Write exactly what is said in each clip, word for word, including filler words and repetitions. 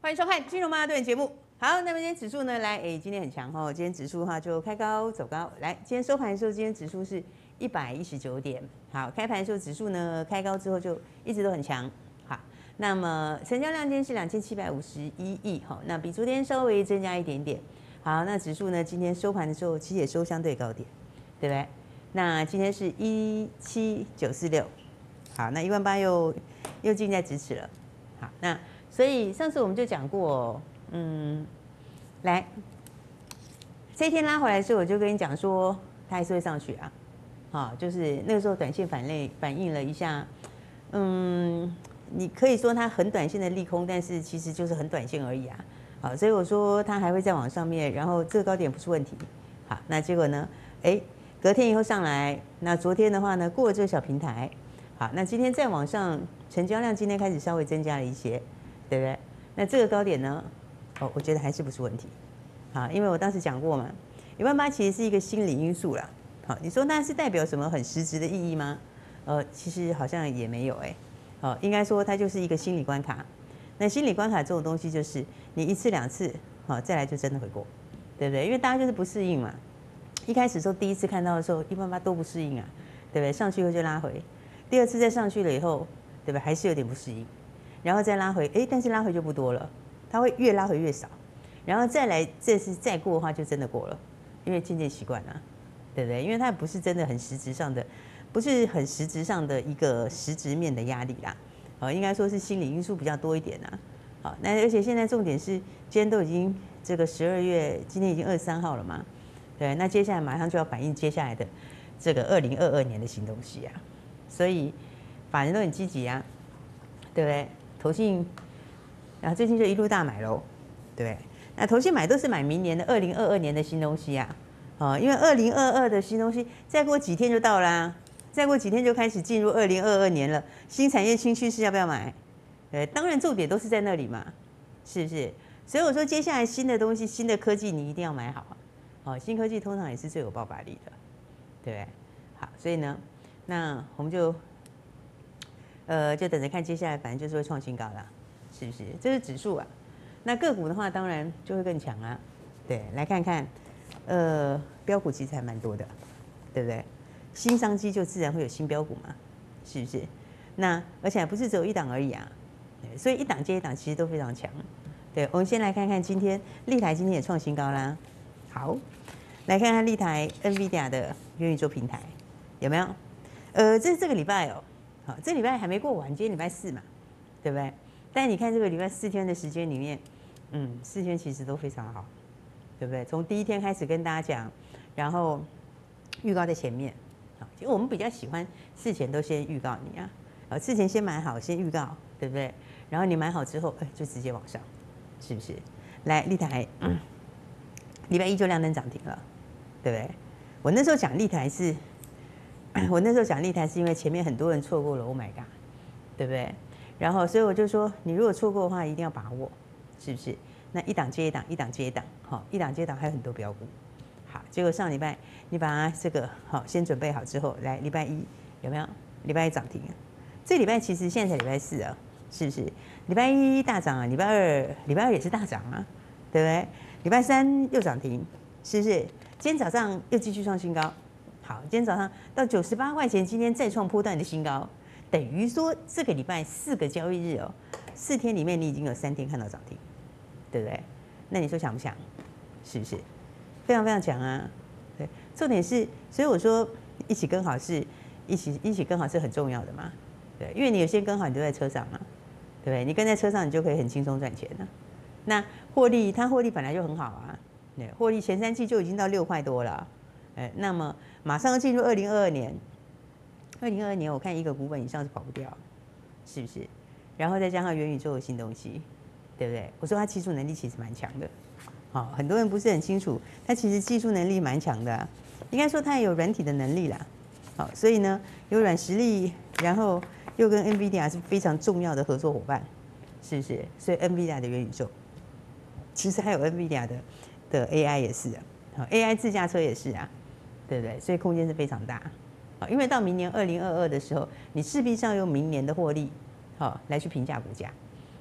欢迎收看《金融妈妈对》节目。好，那么今天指数呢，来，哎，今天很强哦。今天指数的话就开高走高，来，今天收盘的时候，今天指数是一百一十九点。好，开盘的时候指数呢开高之后就一直都很强。好，那么成交量今天是两千七百五十一亿，好，那比昨天稍微增加一点点。好，那指数呢今天收盘的时候其实也收相对高点，对不对？那今天是一七九四六，好，那一万八又又近在咫尺了。好，那所以上次我们就讲过，嗯，来，这一天拉回来的时候，我就跟你讲说，它还是会上去啊，好，就是那个时候短线反类反映了一下，嗯，你可以说它很短线的利空，但是其实就是很短线而已啊，好，所以我说它还会再往上面，然后这个高点不是问题，好，那结果呢，哎，隔天以后上来，那昨天的话呢，过了这个小平台，好，那今天再往上，成交量今天开始稍微增加了一些。对不对？那这个高点呢？哦，我觉得还是不是问题，好，因为我当时讲过嘛，一万八其实是一个心理因素啦。好，你说那是代表什么很实质的意义吗？呃，其实好像也没有哎、欸，好，应该说它就是一个心理关卡。那心理关卡这种东西，就是你一次两次，好，再来就真的会过，对不对？因为大家就是不适应嘛。一开始的时候，第一次看到的时候，一万八都不适应啊，对不对？上去以后就拉回，第二次再上去了以后，对不对？还是有点不适应。然后再拉回，哎，但是拉回就不多了，它会越拉回越少，然后再来这次再过的话就真的过了，因为渐渐习惯了，对不对？因为它不是真的很实质上的，不是很实质上的一个实质面的压力啦，哦，应该说是心理因素比较多一点啦。好，那而且现在重点是今天都已经这个十二月，今天已经二十三号了嘛，对，那接下来马上就要反映接下来的这个二零二二年的新东西啊，所以法人都很积极啊，对不对？投信，然后最近就一路大买喽，对不对？那投信买都是买明年的二零二二年的新东西啊，哦，因为二零二二的新东西再过几天就到啦、啊，再过几天就开始进入二零二二年了。新产业新趋势要不要买？对，当然重点都是在那里嘛，是不是？所以我说接下来新的东西、新的科技你一定要买好啊，哦，新科技通常也是最有爆发力的，对不对？好，所以呢，那我们就。呃，就等着看接下来，反正就是会创新高啦，是不是？这是指数啊。那个股的话，当然就会更强啊。对，来看看，呃，标股其实还蛮多的，对不对？新商机就自然会有新标股嘛，是不是？那而且还不是只有一档而已啊，对，所以一档接一档其实都非常强。对，我们先来看看今天立台今天也创新高啦。好，来看看立台 NVIDIA 的元宇宙平台有没有？呃，这是这个礼拜哦。好，这礼拜还没过完，今天礼拜四嘛，对不对？但你看这个礼拜四天的时间里面，嗯，四天其实都非常好，对不对？从第一天开始跟大家讲，然后预告在前面，好，其实我们比较喜欢事前都先预告你啊，呃，事前先买好，先预告，对不对？然后你买好之后，哎，就直接往上，是不是？来，立台，嗯，礼拜一就亮灯涨停了，对不对？我那时候讲立台是。我那时候讲立台是因为前面很多人错过了 ，Oh my god， 对不对？然后所以我就说，你如果错过的话，一定要把握，是不是？那一档接一档，一档接一档，好，一档接一档还有很多标股。好，结果上礼拜你把它这个好先准备好之后，来礼拜一有没有？礼拜一涨停，这礼拜其实现在才礼拜四啊，是不是？礼拜一大涨啊，礼拜二礼拜二也是大涨啊，对不对？礼拜三又涨停，是不是？今天早上又继续创新高。好，今天早上到九十八块钱，今天再创波段的新高，等于说这个礼拜四个交易日哦，四天里面你已经有三天看到涨停，对不对？那你说强不强？是不是？非常非常强啊！对，重点是，所以我说一起跟好是，一起一起跟好是很重要的嘛，对，因为你有先跟好，你就在车上嘛，对不对？你跟在车上，你就可以很轻松赚钱了。那获利，它获利本来就很好啊，对，获利前三季就已经到六块多了。哎，那么马上要进入二零二二年，二零二二年我看一个股本以上是跑不掉，是不是？然后再加上元宇宙的新东西，对不对？我说它技术能力其实蛮强的，好、哦，很多人不是很清楚，它其实技术能力蛮强的、啊，应该说它也有软体的能力啦，好、哦，所以呢有软实力，然后又跟 NVIDIA 是非常重要的合作伙伴，是不是？所以 NVIDIA 的元宇宙，其实还有 NVIDIA 的的 A I 也是啊，好 ，A I 自驾车也是啊。对不对？所以空间是非常大，啊，因为到明年二零二二的时候，你势必上用明年的获利，好来去评价股价，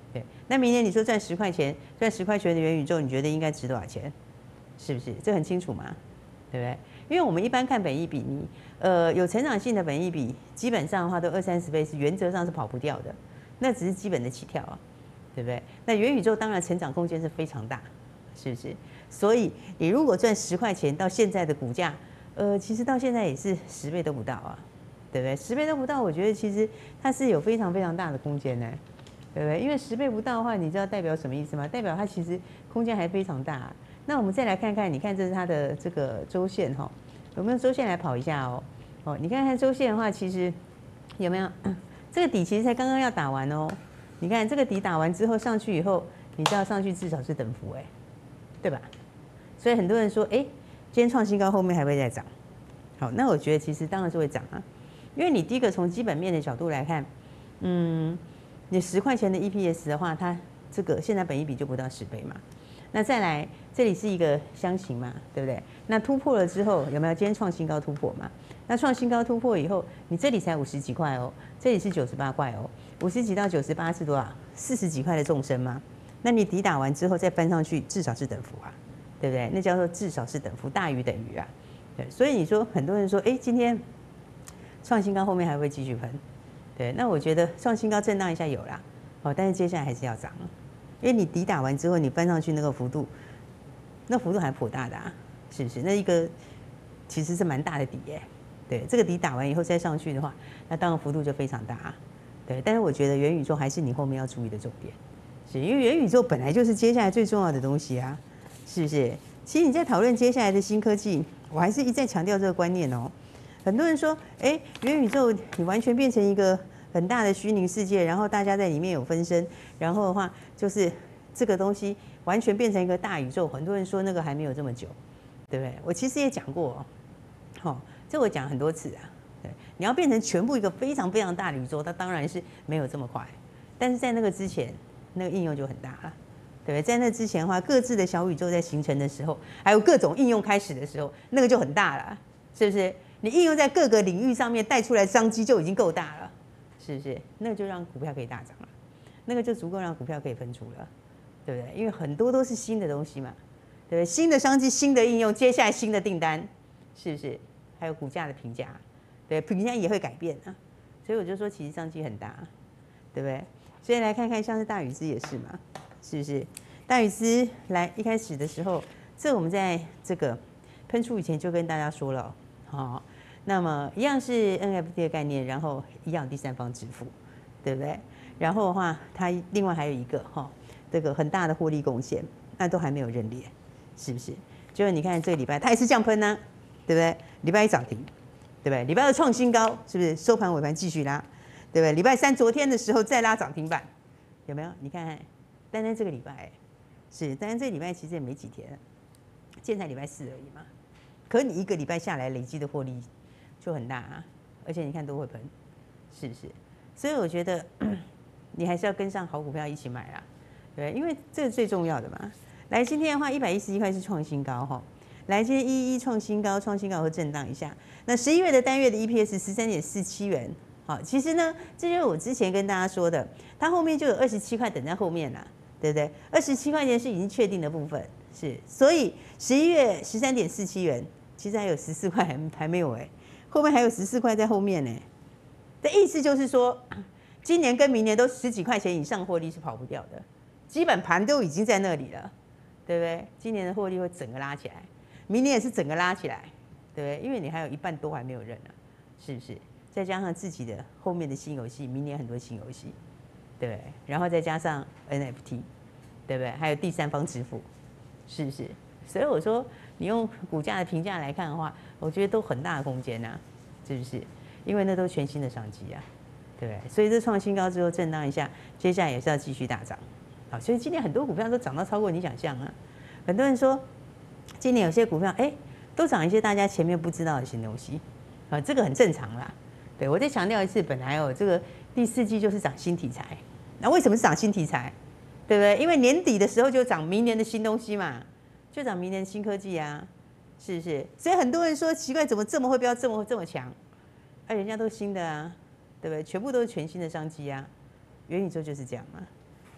对，那明年你说赚十块钱，赚十块钱的元宇宙，你觉得应该值多少钱？是不是？这很清楚嘛，对不对？因为我们一般看本益比，你呃有成长性的本益比，基本上的话都二三十倍是原则上是跑不掉的，那只是基本的起跳啊，对不对？那元宇宙当然成长空间是非常大，是不是？所以你如果赚十块钱，到现在的股价，呃，其实到现在也是十倍都不到啊，对不对？十倍都不到，我觉得其实它是有非常非常大的空间呢，对不对？因为十倍不到的话，你知道代表什么意思吗？代表它其实空间还非常大啊。那我们再来看看，你看这是它的这个周线哈，有没有周线来跑一下哦？哦，你看看周线的话，其实有没有这个底其实才刚刚要打完哦？你看这个底打完之后上去以后，你知道上去至少是等幅哎，对吧？所以很多人说，哎，今天创新高，后面还会再涨。好，那我觉得其实当然是会涨啊，因为你第一个从基本面的角度来看，嗯，你十块钱的 E P S 的话，它这个现在本益比就不到十倍嘛。那再来，这里是一个箱型嘛，对不对？那突破了之后，有没有今天创新高突破嘛？那创新高突破以后，你这里才五十几块哦，这里是九十八块哦，五十几到九十八是多少？四十几块的纵深嘛。那你抵打完之后再翻上去，至少是等幅啊，对不对？那叫做至少是等幅，大于等于啊。对，所以你说很多人说，哎，今天创新高后面还会继续喷？对，那我觉得创新高震荡一下有啦，哦，但是接下来还是要涨。因为你抵打完之后，你翻上去那个幅度，那幅度还颇大的啊，是不是？那一个其实是蛮大的底耶，对，这个底打完以后再上去的话，那当然幅度就非常大啊，对。但是我觉得元宇宙还是你后面要注意的重点，是因为元宇宙本来就是接下来最重要的东西啊，是不是？其实你在讨论接下来的新科技，我还是一再强调这个观念哦。很多人说，哎，元宇宙你完全变成一个很大的虚拟世界，然后大家在里面有分身，然后的话就是这个东西完全变成一个大宇宙。很多人说那个还没有这么久，对不对？我其实也讲过，好、哦，这我讲很多次啊。对，你要变成全部一个非常非常大的宇宙，它当然是没有这么快。但是在那个之前，那个应用就很大了，对不对？在那之前的话，各自的小宇宙在形成的时候，还有各种应用开始的时候，那个就很大了，是不是？你应用在各个领域上面带出来商机就已经够大了，是不是？那就让股票可以大涨了，那个就足够让股票可以喷出了，对不对？因为很多都是新的东西嘛，对不对？新的商机、新的应用，接下来新的订单，是不是？还有股价的评价，对，评价也会改变啊。所以我就说，其实商机很大，对不对？所以来看看，像是大禹资也是嘛，是不是？大禹资来一开始的时候，这我们在这个喷出以前就跟大家说了。好，那么一样是 N F T 的概念，然后一样第三方支付，对不对？然后的话，它另外还有一个哈，这个很大的获利贡献，那都还没有认列，是不是？就是你看这个礼拜它也是这样喷呢，对不对？礼拜一涨停，对不对？礼拜二创新高，是不是？收盘尾盘继续拉，对不对？礼拜三昨天的时候再拉涨停板，有没有？你看看，单单这个礼拜是，单单这个礼拜其实也没几天，现在礼拜四而已嘛。可你一个礼拜下来累积的获利就很大啊，而且你看都会喷，是不是？所以我觉得你还是要跟上好股票一起买啦，对，因为这是最重要的嘛。来，今天的话一百一十一块是创新高哈，来，今天一一创新高，创新高会震荡一下。那十一月的单月的 E P S 十三点四七元，好，其实呢，这就是我之前跟大家说的，它后面就有二十七块等在后面啦，对不对？二十七块钱是已经确定的部分，是，所以十一月十三点四七元。其实还有十四块还还没有哎，后面还有十四块在后面呢。的意思就是说，今年跟明年都十几块钱以上获利是跑不掉的，基本盘都已经在那里了，对不对？今年的获利会整个拉起来，明年也是整个拉起来，对不对？因为你还有一半多还没有认呢，是不是？再加上自己的后面的新游戏，明年很多新游戏，对不对？然后再加上 N F T， 对不对？还有第三方支付，是不是？所以我说，你用股价的评价来看的话，我觉得都很大的空间呐、啊，是不是？因为那都是全新的商机啊，对不对？所以这创新高之后震荡一下，接下来也是要继续大涨，好，所以今天很多股票都涨到超过你想象啊。很多人说，今年有些股票哎，都涨一些大家前面不知道的新东西，啊，这个很正常啦。对，我再强调一次，本来哦，这个第四季就是涨新题材，那为什么是涨新题材？对不对？因为年底的时候就涨明年的新东西嘛。就涨明年新科技啊，是不是？所以很多人说奇怪，怎么这么会飙，这么这么强？哎、啊，人家都新的啊，对不对？全部都是全新的商机啊，元宇宙就是这样嘛，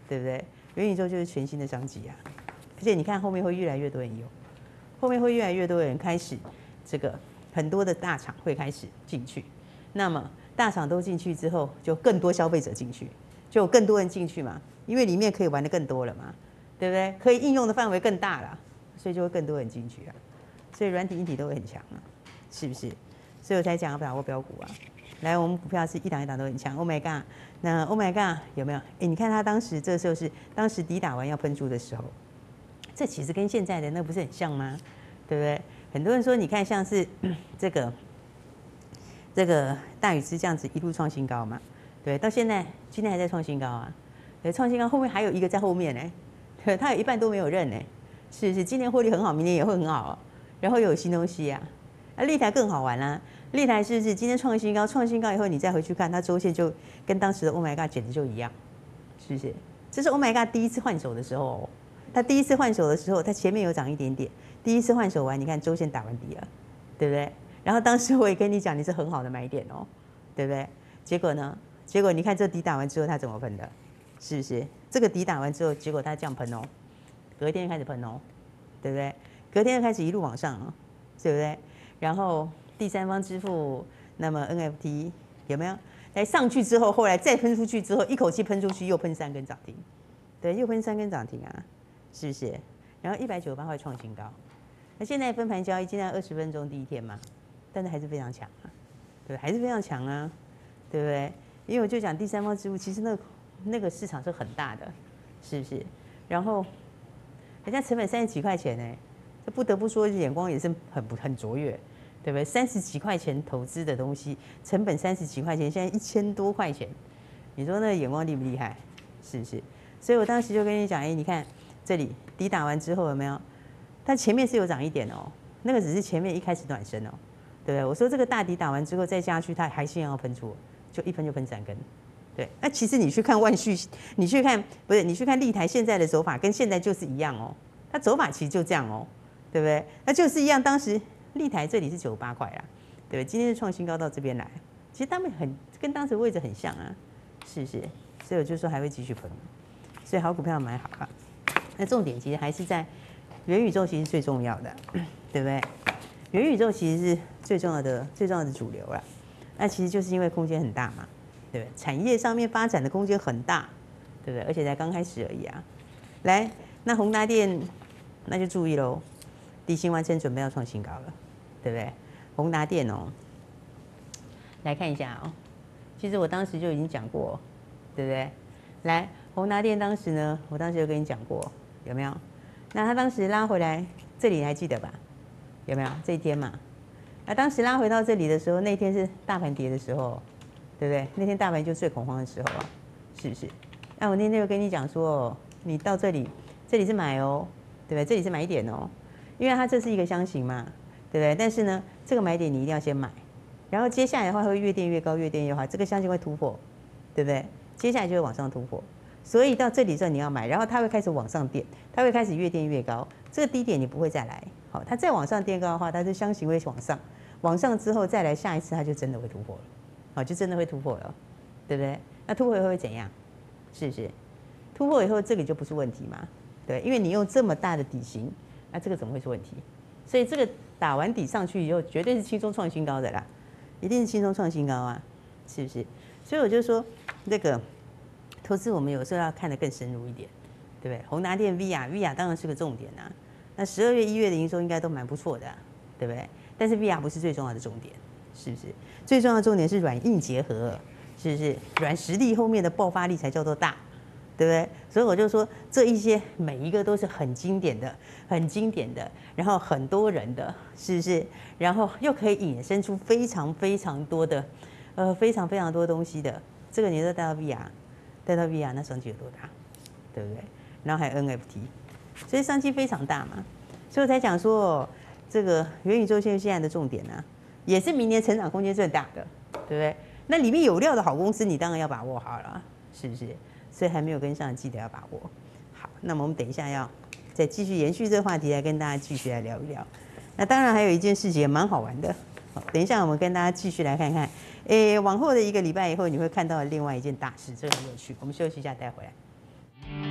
对不对？元宇宙就是全新的商机啊，而且你看后面会越来越多人用，后面会越来越多人开始这个很多的大厂会开始进去，那么大厂都进去之后，就更多消费者进去，就有更多人进去嘛，因为里面可以玩的更多了嘛，对不对？可以应用的范围更大了，所以就会更多人进去啊，所以软体硬体都会很强啊，是不是？所以我才讲要把握标股啊。来，我们股票是一档一档都很强。Oh my god， 那 Oh my god 有没有？哎，你看它当时这时候是当时底打完要喷出的时候，这其实跟现在的那不是很像吗？对不对？很多人说，你看像是这个这个大禹之这样子一路创新高嘛，对，到现在今天还在创新高啊，对，创新高后面还有一个在后面呢，对，它有一半都没有认呢，是是，今年获利很好，明年也会很好，然后又有新东西啊，啊，立台更好玩啦、啊。立台是不是今天创新高？创新高以后，你再回去看它周线，就跟当时的 Oh my God 简直就一样，是不是？这是 Oh my God 第一次换手的时候，它第一次换手的时候，它前面有涨一点点，第一次换手完，你看周线打完底了，对不对？然后当时我也跟你讲，你是很好的买点哦，对不对？结果呢？结果你看这底打完之后，它怎么喷的？是不是？这个底打完之后，结果它这样喷哦，隔天开始喷哦，对不对？隔天开始一路往上哦，对不对？然后第三方支付，那么 N F T 有没有？来上去之后，后来再喷出去之后，一口气喷出去，又喷三根涨停，对，又喷三根涨停啊，是不是？然后一百九十八块创新高，那现在分盘交易，今天二十分钟第一天嘛，但是还是非常强啊，对，还是非常强啊，对不对？因为我就讲第三方支付，其实那个那个市场是很大的，是不是？然后人家成本三十几块钱呢、欸，这不得不说眼光也是很不很卓越。对不对？三十几块钱投资的东西，成本三十几块钱，现在一千多块钱，你说那个眼光厉不厉害？是不是？所以我当时就跟你讲，哎，你看这里底打完之后有没有？它前面是有涨一点哦，那个只是前面一开始暖身哦，对不对？我说这个大底打完之后再下去，它还是要喷出，就一喷就喷三根。对，那其实你去看万旭，你去看不是你去看立台现在的走法跟现在就是一样哦，它走法其实就这样哦，对不对？那就是一样，当时。立台这里是九十八块啦，对不对？今天是创新高到这边来，其实他们很跟当时位置很像啊，是不是？所以我就说还会继续喷，所以好股票买好啊。那重点其实还是在元宇宙，其实最重要的，对不对？元宇宙其实是最重要的、最重要的主流啦。那其实就是因为空间很大嘛，对不对？产业上面发展的空间很大，对不对？而且才刚开始而已啊。来，那宏达电那就注意喽。低薪完成准备要创新高了，对不对？宏达电哦，来看一下哦。其实我当时就已经讲过，对不对？来，宏达电当时呢，我当时就跟你讲过，有没有？那他当时拉回来，这里你还记得吧？有没有这一天嘛？那当时拉回到这里的时候，那天是大盘跌的时候，对不对？那天大盘就最恐慌的时候啊，是不是？那我那天就跟你讲说，你到这里，这里是买哦，对不对？这里是买点哦。因为它这是一个箱型嘛，对不对？但是呢，这个买点你一定要先买，然后接下来的话会越垫越高，越垫越好，这个箱型会突破，对不对？接下来就会往上突破，所以到这里之后你要买，然后它会开始往上垫，它会开始越垫越高，这个低点你不会再来，好，它再往上垫高的话，它是箱型会往上，往上之后再来下一次它就真的会突破了，好，就真的会突破了，对不对？那突破以后会怎样？是不是？突破以后这个就不是问题嘛，对，因为你用这么大的底型。那这个怎么会是问题？所以这个打完底上去以后，绝对是轻松创新高的啦，一定是轻松创新高啊，是不是？所以我就说，那个投资我们有时候要看得更深入一点，对不对？宏达电 V R V R 当然是个重点啊，那十二月一月的营收应该都蛮不错的、啊，对不对？但是 V R 不是最重要的重点，是不是？最重要的重点是软硬结合，是不是？软实力后面的爆发力才叫做大。对不对？所以我就说，这一些每一个都是很经典的、很经典的，然后很多人的，是不是？然后又可以衍生出非常非常多的，呃，非常非常多东西的。这个你都带到 V R， 带到 V R， 那商机有多大？对不对？然后还有 N F T， 所以商机非常大嘛。所以我才讲说，这个元宇宙现现在的重点呢、啊，也是明年成长空间最大的，对不对？那里面有料的好公司，你当然要把握好了，是不是？所以还没有跟上，记得要把握好。那么我们等一下要再继续延续这个话题，来跟大家继续来聊一聊。那当然还有一件事情也蛮好玩的，好，等一下我们跟大家继续来看看，诶，往后的一个礼拜以后，你会看到另外一件大事，这个很有趣。我们休息一下，待会来。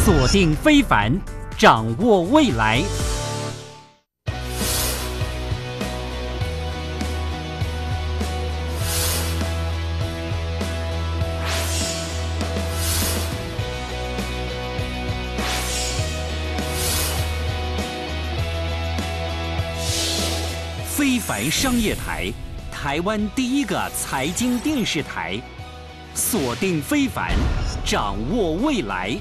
锁定非凡，掌握未来。非凡商业台，台湾第一个财经电视台，锁定非凡，掌握未来。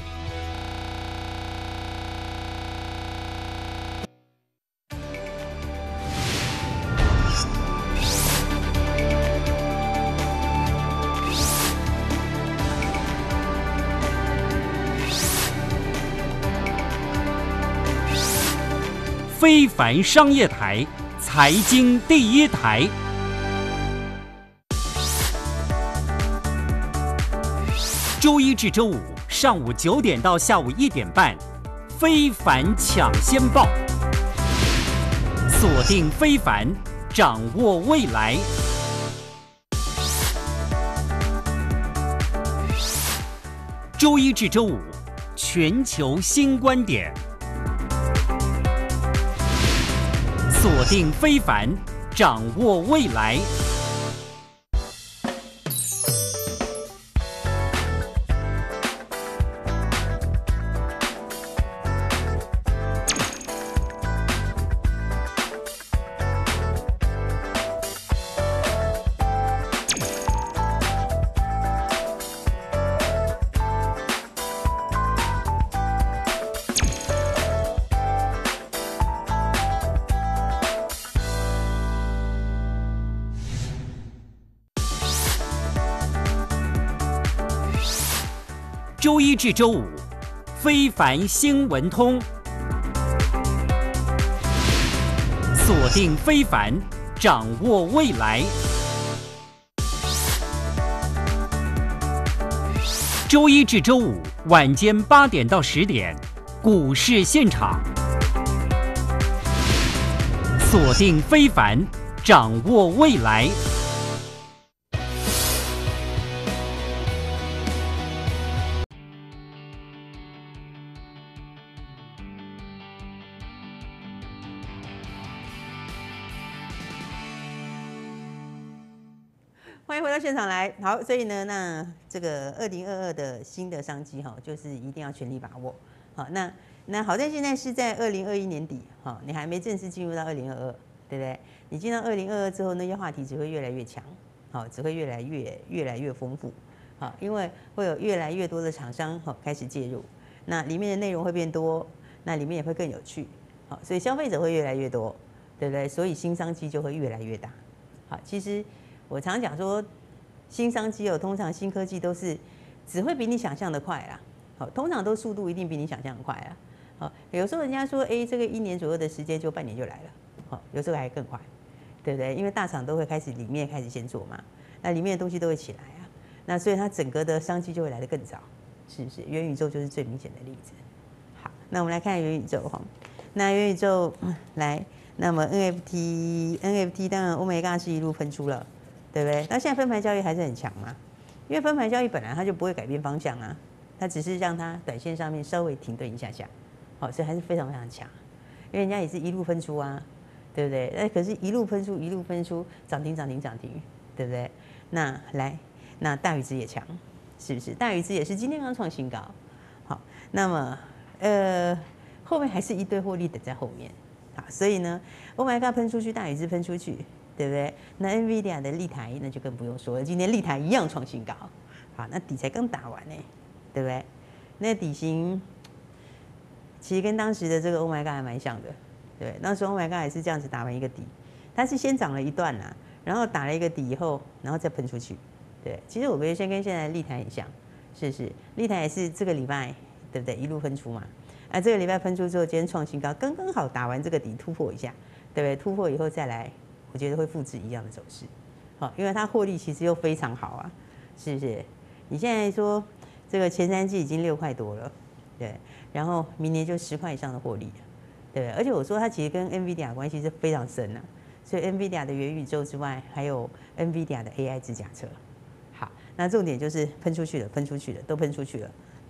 非凡商业台，财经第一台。周一至周五上午九点到下午一点半，非凡抢先报，锁定非凡，掌握未来。周一至周五，全球新观点。锁定非凡，掌握未来。周一至周五，非凡新闻通，锁定非凡，掌握未来。周一至周五晚间八点到十点，股市现场，锁定非凡，掌握未来。 欢迎回到现场来。好，所以呢，那这个二零二二的新的商机哈，就是一定要全力把握。好，那那好在现在是在二零二一年底，哈，你还没正式进入到二零二二，对不对？你进到二零二二之后，那些话题只会越来越强，好，只会越来越越来越丰富，好，因为会有越来越多的厂商好开始介入，那里面的内容会变多，那里面也会更有趣，好，所以消费者会越来越多，对不对？所以新商机就会越来越大。好，其实。我常讲说，新商机哦，通常新科技都是只会比你想象的快啦。好，通常都速度一定比你想象的快啊。好，有时候人家说，哎，这个一年左右的时间就半年就来了。好，有时候还更快，对不对？因为大厂都会开始里面开始先做嘛，那里面的东西都会起来啊。那所以它整个的商机就会来得更早，是不是？元宇宙就是最明显的例子。好，那我们来看元宇宙哈。那元宇宙来，那么 N F T，N F T 当然 Omega 是一路喷出了。对不对？那现在分盘交易还是很强嘛？因为分盘交易本来它就不会改变方向啊，它只是让它短线上面稍微停顿一下下，好，所以还是非常非常强。因为人家也是一路分出啊，对不对？那可是一路分出，一路分出，涨停涨停涨停，对不对？那来，那大禹之也强，是不是？大禹之也是今天刚创新高，好，那么呃后面还是一堆获利等在后面，好，所以呢 ，Oh my God 喷出去，大禹之喷出去。对不对？那 NVIDIA 的立台那就更不用说了，今天立台一样创新高，好，那底才刚打完呢，对不对？那底型其实跟当时的这个 Oh my God 还蛮像的，对，那时候 Oh my God 也是这样子打完一个底，它是先涨了一段啦，然后打了一个底以后，然后再喷出去，对，其实我觉得先跟现在的立台很像，是不是？立台也是这个礼拜，对不对？一路喷出嘛，啊，这个礼拜喷出之后，今天创新高，刚刚好打完这个底突破一下，对不对？突破以后再来。我觉得会复制一样的走势，好，因为它获利其实又非常好啊，是不是？你现在说这个前三季已经六块多了，对，然后明年就十块以上的获利了，对不对？而且我说它其实跟 NVIDIA 关系是非常深啊，所以 NVIDIA 的元宇宙之外，还有 NVIDIA 的 A I 自驾车，好，那重点就是喷出去了，喷出去了，都喷出去了，对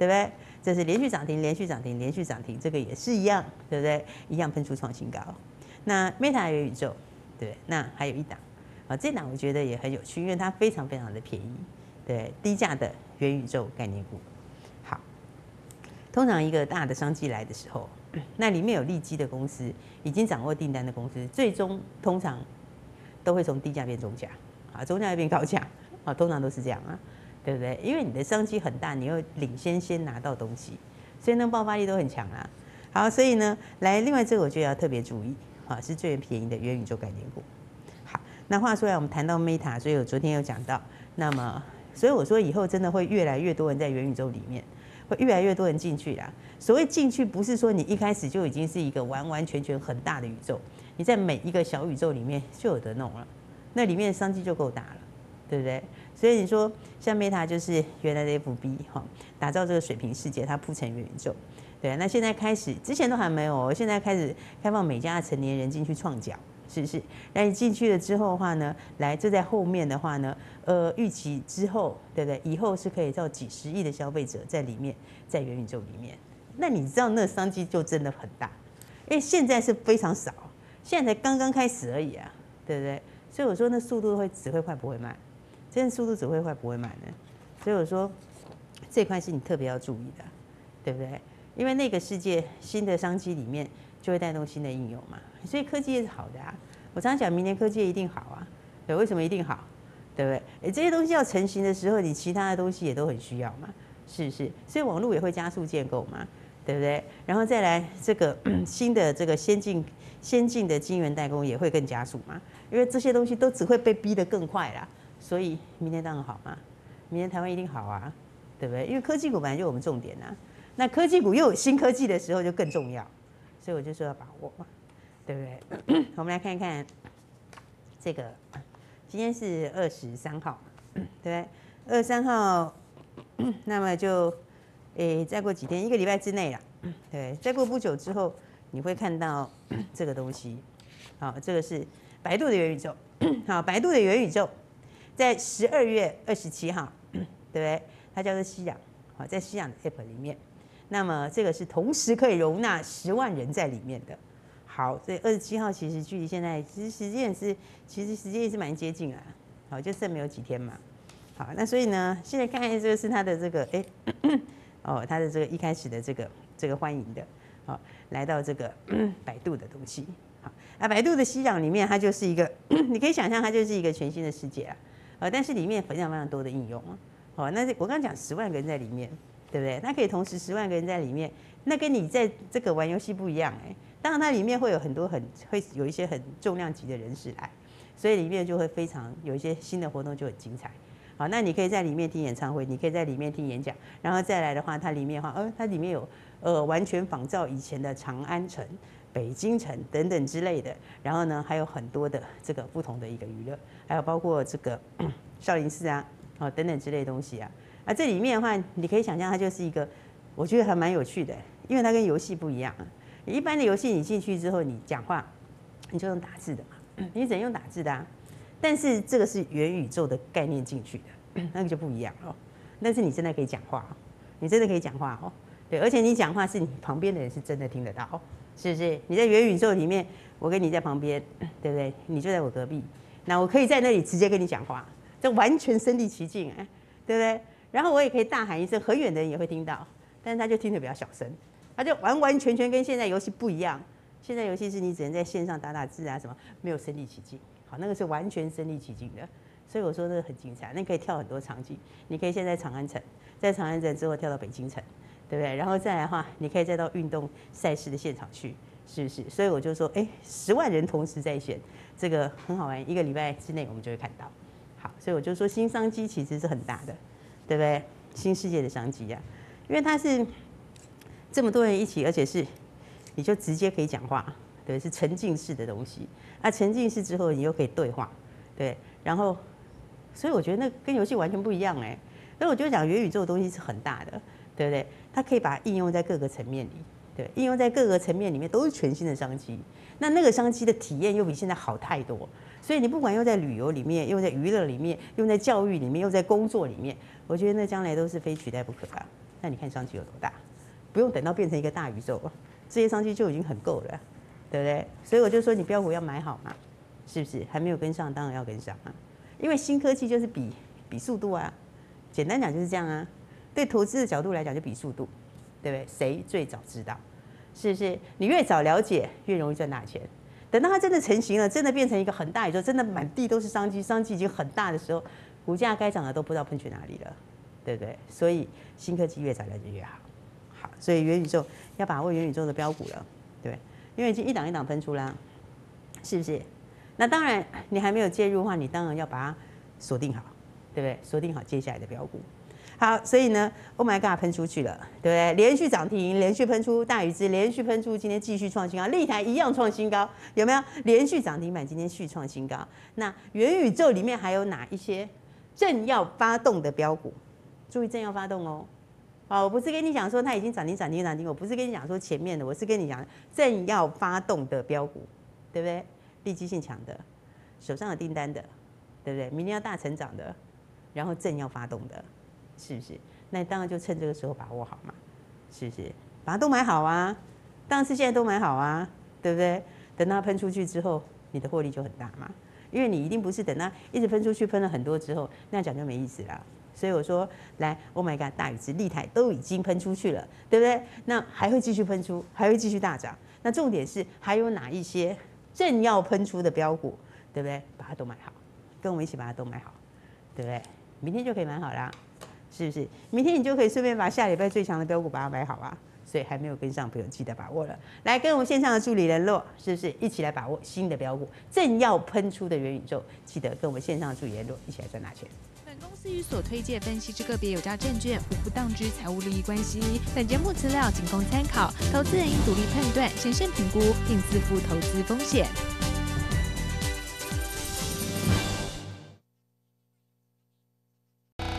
对不对？这是连续涨停，连续涨停，连续涨停，这个也是一样，对不对？一样喷出创新高。那 Meta 元宇宙，对不对？那还有一档，啊，这档我觉得也很有趣，因为它非常非常的便宜，对，低价的元宇宙概念股。好，通常一个大的商机来的时候，那里面有利基的公司，已经掌握订单的公司，最终通常都会从低价变中价，啊，中价变高价，啊，通常都是这样啊，对不对？因为你的商机很大，你又领先先拿到东西，所以那爆发力都很强啊。好，所以呢，来另外这个我觉得要特别注意，啊，是最便宜的元宇宙概念股。好，那话说来，我们谈到 Meta， 所以我昨天有讲到，那么所以我说以后真的会越来越多人在元宇宙里面。会越来越多人进去啦。所谓进去，不是说你一开始就已经是一个完完全全很大的宇宙，你在每一个小宇宙里面就有得弄了，那里面的商机就够大了，对不对？所以你说像 Meta 就是原来的 F B 哈，打造这个水平世界，它铺成元宇宙，对。那现在开始，之前都还没有，现在开始开放每家的成年人进去创角。是不是？那你进去了之后的话呢，来这在后面的话呢，呃，预期之后，对不对？以后是可以到几十亿的消费者在里面，在元宇宙里面。那你知道那商机就真的很大，因为现在是非常少，现在才刚刚开始而已啊，对不对？所以我说那速度会只会快不会慢，真的速度只会快不会慢的。所以我说这块是你特别要注意的，对不对？因为那个世界新的商机里面就会带动新的应用嘛。所以科技也是好的啊，我常常讲明年科技一定好啊，对，为什么一定好？对不对？哎，这些东西要成型的时候，你其他的东西也都很需要嘛，是不是？所以网络也会加速建构嘛，对不对？然后再来这个新的这个先进先进的晶圆代工也会更加速嘛，因为这些东西都只会被逼得更快啦，所以明年当然好嘛，明年台湾一定好啊，对不对？因为科技股本来就我们重点啊，那科技股又有新科技的时候就更重要，所以我就说要把握嘛。对不对？我们来看一看这个，今天是二十三号，对不对？二十三号，那么就诶，再过几天，一个礼拜之内啦，对，再过不久之后，你会看到这个东西。好，这个是百度的元宇宙。好，百度的元宇宙在十二月二十七号，对不对？它叫做西洋，好，在西洋的 App 里面，那么这个是同时可以容纳十万人在里面的。好，所以二十七号其实距离现在其实时间也是，其实时间也是蛮接近了。好，就剩没有几天嘛。好，那所以呢，现在看看这个是它的这个哎，哦，它的这个一开始的这个这个欢迎的，好，来到这个百度的东西。好，啊，百度的西洋里面它就是一个，你可以想象它就是一个全新的世界啊。呃，但是里面非常非常多的应用啊。好，那我刚刚讲十万个人在里面，对不对？它可以同时十万个人在里面，那跟你在这个玩游戏不一样哎。当然，它里面会有很多很会有一些很重量级的人士来，所以里面就会非常有一些新的活动就很精彩。好，那你可以在里面听演唱会，你可以在里面听演讲，然后再来的话，它里面的话，呃，它里面有呃完全仿照以前的长安城、北京城等等之类的，然后呢还有很多的这个不同的一个娱乐，还有包括这个少林寺啊，哦等等之类的东西啊。啊，这里面的话，你可以想象它就是一个，我觉得还蛮有趣的，因为它跟游戏不一样啊。一般的游戏，你进去之后，你讲话你就用打字的嘛，你只能用打字的啊。但是这个是元宇宙的概念进去的，那个就不一样哦。但是你真的可以讲话，你真的可以讲话哦。对，而且你讲话是你旁边的人是真的听得到，是不是？你在元宇宙里面，我跟你在旁边，对不对？你就在我隔壁，那我可以在那里直接跟你讲话，这完全身临其境哎，对不对？然后我也可以大喊一声，很远的人也会听到，但是他就听得比较小声。它就完完全全跟现在游戏不一样。现在游戏是你只能在线上打打字啊，什么没有身临其境。好，那个是完全身临其境的。所以我说那个很精彩，那可以跳很多场景。你可以先在长安城，在长安城之后跳到北京城，对不对？然后再来的话，你可以再到运动赛事的现场去，是不是？所以我就说，哎，十万人同时在线，这个很好玩。一个礼拜之内我们就会看到。好，所以我就说新商机其实是很大的，对不对？新世界的商机啊，因为它是。这么多人一起，而且是你就直接可以讲话，对，是沉浸式的东西。那沉浸式之后，你又可以对话，对，然后，所以我觉得那跟游戏完全不一样哎。所以我就讲元宇宙的东西是很大的，对不对？它可以把它应用在各个层面里，对，应用在各个层面里面都是全新的商机。那那个商机的体验又比现在好太多，所以你不管用在旅游里面，用在娱乐里面，用在教育里面，用在工作里面，我觉得那将来都是非取代不可啊。 那你看商机有多大？不用等到变成一个大宇宙，这些商机就已经很够了，对不对？所以我就说你标股要买好嘛，是不是？还没有跟上，当然要跟上啊，因为新科技就是比比速度啊，简单讲就是这样啊。对投资的角度来讲，就比速度，对不对？谁最早知道？是不是？你越早了解，越容易赚大钱。等到它真的成型了，真的变成一个很大宇宙，真的满地都是商机，商机已经很大的时候，股价该涨的都不知道喷去哪里了，对不对？所以新科技越早了解越好。好，所以元宇宙要把握元宇宙的标股了，对，因为已经一档一档喷出啦，是不是？那当然，你还没有介入的话，你当然要把它锁定好，对不对？锁定好接下来的标股。好，所以呢 ，Oh my God， 喷出去了，对不对？连续涨停，连续喷出，大宇资连续喷出，今天继续创新高，立台一样创新高，有没有？连续涨停板，今天续创新高。那元宇宙里面还有哪一些正要发动的标股？注意正要发动哦。好，我不是跟你讲说它已经涨停涨停涨停，我不是跟你讲说前面的，我是跟你讲正要发动的标股，对不对？利基性强的，手上有订单的，对不对？明年要大成长的，然后正要发动的。是不是？那你当然就趁这个时候把握好嘛，是不是？把它都买好啊，当然是现在都买好啊，对不对？等它喷出去之后，你的获利就很大嘛，因为你一定不是等它一直喷出去，喷了很多之后，那样讲就没意思啦。所以我说，来 ，Oh my God， 大宇资、立台都已经喷出去了，对不对？那还会继续喷出，还会继续大涨。那重点是还有哪一些正要喷出的标股，对不对？把它都买好，跟我们一起把它都买好，对不对？明天就可以买好啦。是不是？明天你就可以顺便把下礼拜最强的标股把它买好啊！所以还没有跟上，朋友记得把握了。来跟我们线上的助理联络，是不是一起来把握新的标股，正要喷出的元宇宙？记得跟我们线上的助理联络，一起来赚大钱。 本公司与所推荐分析之个别有价证券无不当之财务利益关系。本节目资料仅供参考，投资人应独立判断、审慎评估，并自负投资风险。